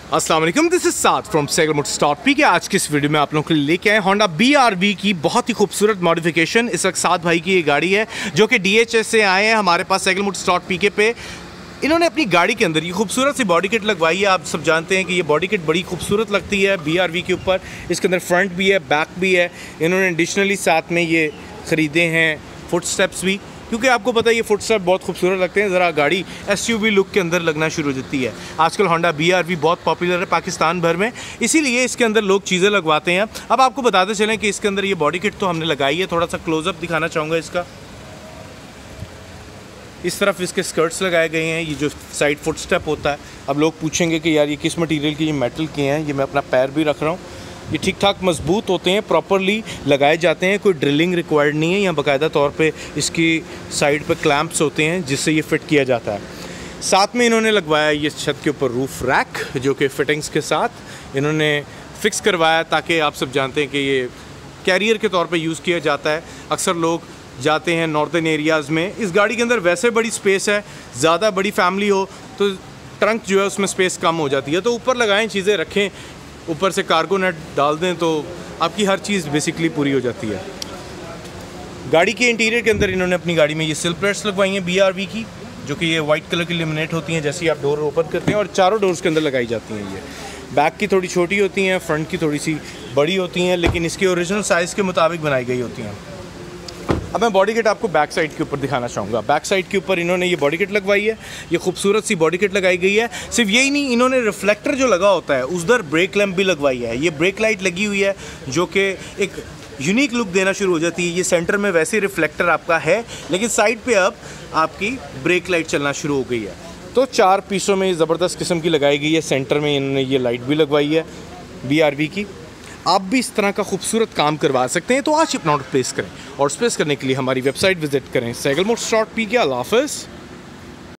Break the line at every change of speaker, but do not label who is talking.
अस्सलाम वालेकुम, this is Saad from Cycle Motors के। आज की इस वीडियो में आप लोगों के लिए लेके आए होंडा BRV की बहुत ही खूबसूरत मॉडिफिकेशन। इस वक्त साद भाई की ये गाड़ी है जो कि DHS से आए हैं हमारे पास साइकिल मोटर्स पे। इन्होंने अपनी गाड़ी के अंदर ये खूबसूरत सी बॉडी किट लगवाई है। आप सब जानते हैं कि ये बॉडी किट बड़ी खूबसूरत लगती है BRV के ऊपर। इसके अंदर फ्रंट भी है, बैक भी है। इन्होंने एडिशनली साथ में ये ख़रीदे हैं फुट स्टेप्स भी, क्योंकि आपको पता है ये फुट स्टेप बहुत खूबसूरत लगते हैं। ज़रा गाड़ी SUV लुक के अंदर लगना शुरू हो जाती है। आजकल होंडा BRV बहुत पॉपुलर है पाकिस्तान भर में, इसीलिए इसके अंदर लोग चीज़ें लगवाते हैं। अब आपको बताते चलें कि इसके अंदर ये बॉडी किट तो हमने लगाई है। थोड़ा सा क्लोजअप दिखाना चाहूँगा इसका। इस तरफ इसके स्कर्ट्स लगाए गए हैं, ये जो साइड फुट स्टेप होता है। अब लोग पूछेंगे कि यार ये किस मटेरियल के, ये मेटल के हैं। ये मैं अपना पैर भी रख रहा हूँ। ये ठीक ठाक मजबूत होते हैं, प्रॉपरली लगाए जाते हैं, कोई ड्रिलिंग रिक्वायर्ड नहीं है। यहाँ बाकायदा तौर पे इसकी साइड पे क्लैंप्स होते हैं जिससे ये फिट किया जाता है। साथ में इन्होंने लगवाया ये छत के ऊपर रूफ रैक, जो कि फिटिंग्स के साथ इन्होंने फिक्स करवाया, ताकि आप सब जानते हैं कि ये कैरियर के तौर पे यूज़ किया जाता है। अक्सर लोग जाते हैं नॉर्दर्न एरियाज़ में। इस गाड़ी के अंदर वैसे बड़ी स्पेस है, ज़्यादा बड़ी फैमिली हो तो ट्रंक जो है उसमें स्पेस कम हो जाती है, तो ऊपर लगाएं, चीज़ें रखें, ऊपर से कार्गो नेट डाल दें तो आपकी हर चीज़ बेसिकली पूरी हो जाती है। गाड़ी के इंटीरियर के अंदर इन्होंने अपनी गाड़ी में ये सिल प्लेट्स लगवाई हैं BRV की, जो कि ये वाइट कलर की लेमिनेट होती हैं जैसे ही आप डोर ओपन करते हैं, और चारों डोर्स के अंदर लगाई जाती हैं। ये बैक की थोड़ी छोटी होती हैं, फ्रंट की थोड़ी सी बड़ी होती हैं, लेकिन इसके ओरिजिनल साइज़ के मुताबिक बनाई गई होती हैं। अब मैं बॉडी किट आपको बैक साइड के ऊपर दिखाना चाहूँगा। बैक साइड के ऊपर इन्होंने ये बॉडी किट लगवाई है, ये खूबसूरत सी बॉडी किट लगाई गई है। सिर्फ यही नहीं, इन्होंने रिफ्लेक्टर जो लगा होता है उधर ब्रेक लैम्प भी लगवाई है। ये ब्रेक लाइट लगी हुई है जो कि एक यूनिक लुक देना शुरू हो जाती है। ये सेंटर में वैसे रिफ्लेक्टर आपका है, लेकिन साइड पे अब आपकी ब्रेक लाइट चलना शुरू हो गई है। तो 4 पीसों में ज़बरदस्त किस्म की लगाई गई है। सेंटर में इन्होंने ये लाइट भी लगवाई है BRV की। आप भी इस तरह का खूबसूरत काम करवा सकते हैं, तो आज अपना ऑर्डर प्लेस करें, और प्लेस करने के लिए हमारी वेबसाइट विजिट करें साइकिल मोटर्स.pk। अल्लाह हाफ़िज़।